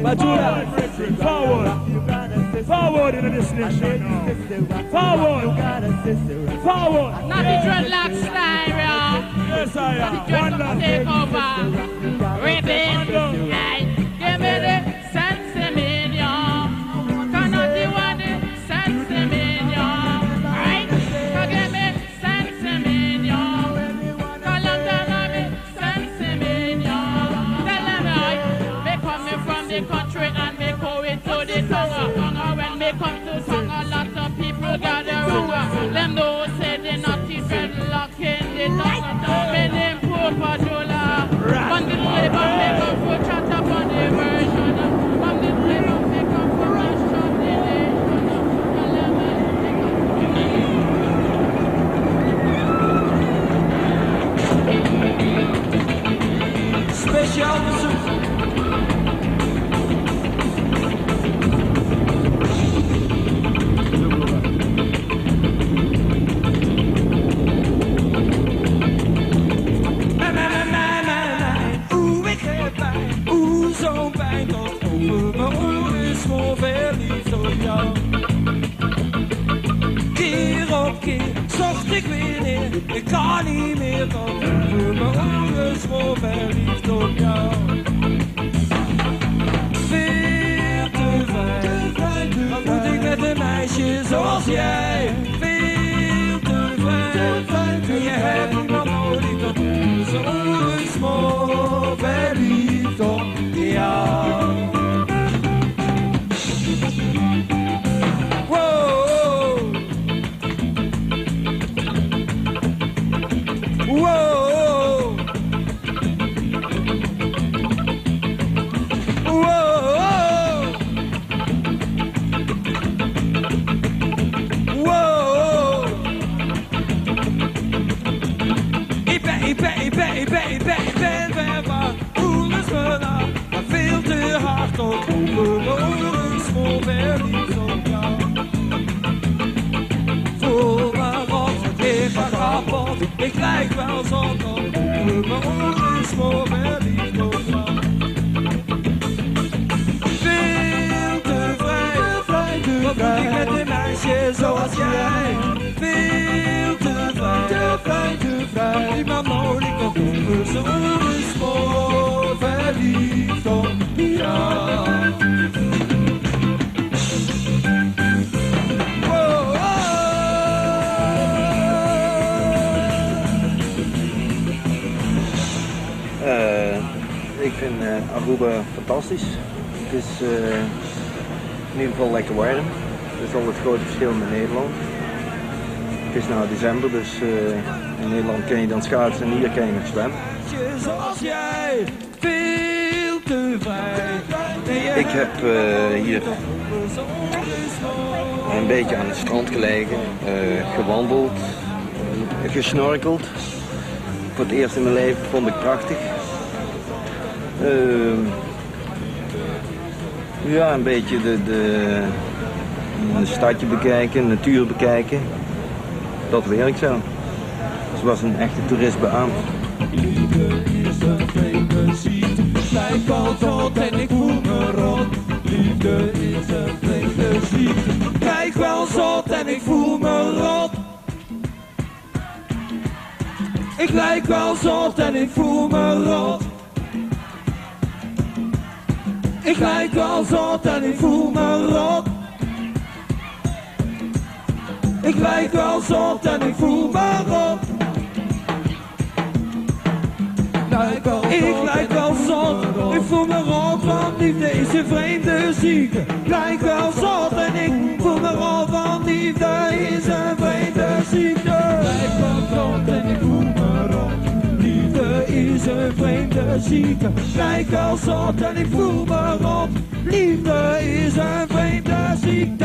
Bajula, forward. Forward in this nation now. Forward. Forward. Not the dreadlock style, yeah. Yes, I am. Not the dreadlock take over. Ribbon. Give me the sense in me, yeah. Cannot the one the sense in me, yeah. Right? So give me sense in me, yeah. Tell them me sense in me, yeah. Tell them right. Me coming from the country and me going to the tongue. When me come to tongue, a lot of people gather around. Them know say they not the dreadlock in the tongue. Me name poor Padula. On the labor make up for chat up on the version. On the labor make up for rush on the nation. Speciaal bezoek. Zo'n pijn dat over mijn oren is gewoon verliefd op jou. Keer op keer zocht ik weer neer, ik kan niet meer van over mijn oren is gewoon verliefd op jou. Veel te fijn, wat moet ik met een meisje zoals jij? Veel te fijn, en je hebt iemand nodig dat onze oren is gewoon verliefd op jou. Wow. Wow. Wow. Wow. Ik ben ver van voelen me na, maar veel te hard tot over mijn oren vol verliefd op jou. Voel me rot, ik ga kapot, ik lijk wel zot op over mijn oren vol verliefd op jou. Veel te vrij, wat moet ik met een meisje zoals jij? Veel te vrij, niemand nodig tot over zijn oren vol verliefd op jou. Ik vind Aruba fantastisch. Het is in ieder geval lekker warm. Dat is al het grote verschil met Nederland. Het is nou december, dus in Nederland kun je dan schaatsen en hier kun je nog zwemmen. Ik heb hier een beetje aan het strand gelegen, gewandeld, gesnorkeld. Voor het eerst in mijn leven vond ik prachtig. Ja, een beetje de stadje bekijken, de natuur bekijken. Dat werkt zo. Dus was een echte toerist beaamd. Liefde is een vreemde ziekte, lijkt al zot en ik voel me rot. Liefde is een vreemde ziekte, lijkt wel zot en ik voel me rot. Ik lijk wel zot en ik voel me rot. Ik lijk wel zot en ik voel me rot. Ik lijk wel zot en ik voel me rot. Ik lijk wel zot, ik voel me rot, want liefde is een vreemde ziekte. Ik lijk wel zot en ik voel me rot, want liefde is een vreemde ziekte. Ik lijk wel zot en ik voel me rot. Liefde is een vreemde ziekte. Ik lijk wel zot en ik voel me rot. Liefde is een vreemde ziekte.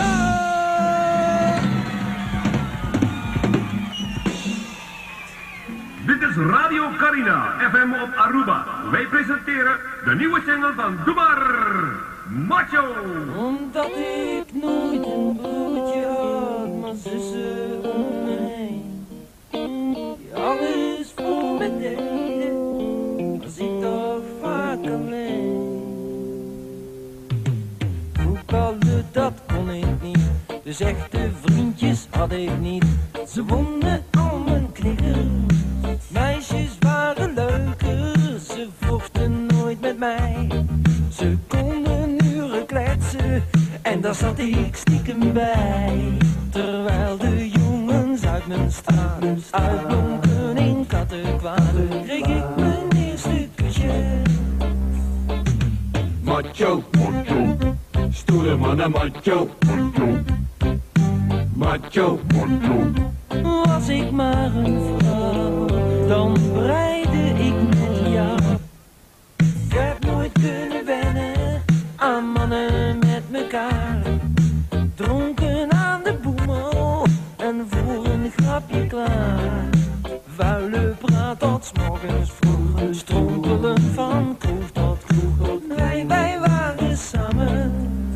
Dit is Radio Carina, FM op Aruba. Wij presenteren de nieuwe single van Doe maar, Macho. Omdat ik nooit een broertje had, maar zussen om me heen. Die alles voor me deden, was ik toch vaak alleen. voetballen, dat kon ik niet. Dus echte vriendjes had ik niet. Ze wonnen al mijn knikker. Meisjes waren leuker, ze vochten nooit met mij. Ze konden uren kletsen en daar zat ik stiekem bij. Terwijl de jongens uit mijn straat uitblonken in kattenkwaad, kreeg ik mijn eerste kusje. Macho, macho, stoere mannen macho, macho, macho, macho. Was ik maar een vrouw, dan breide ik met jou. Ik heb nooit kunnen wennen aan mannen met mekaar. Dronken aan de boemel en voor een grapje klaar. Vuile praat tot 's morgens vroeg, strompelen van kroeg tot kroeg. Wij waren samen.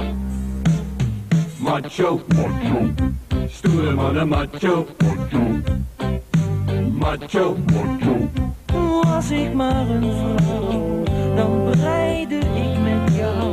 Macho, macho, stoere mannen macho, macho, macho, macho. Was ik maar een vrouw, dan breide ik met jou.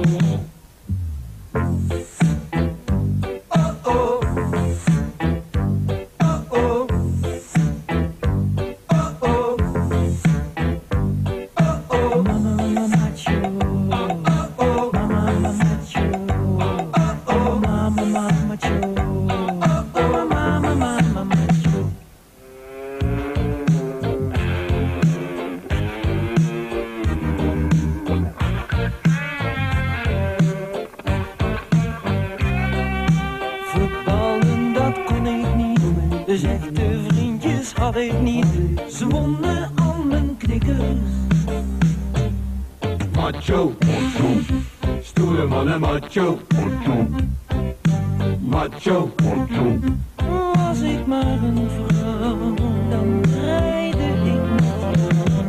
Voetballen, dat kon ik niet. Dus echte vriendjes had ik niet. Ze wonnen al mijn knikkers. Macho, macho, stoere mannen macho, macho, macho, macho. Was ik maar een vrouw, dan breide ik met jou.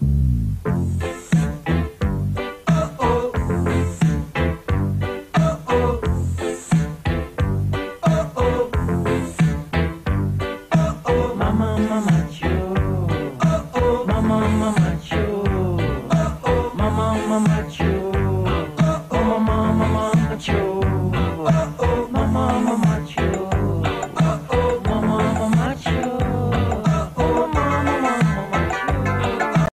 Mama, mama, macho. Mama, mama, macho. Mama, mama, macho.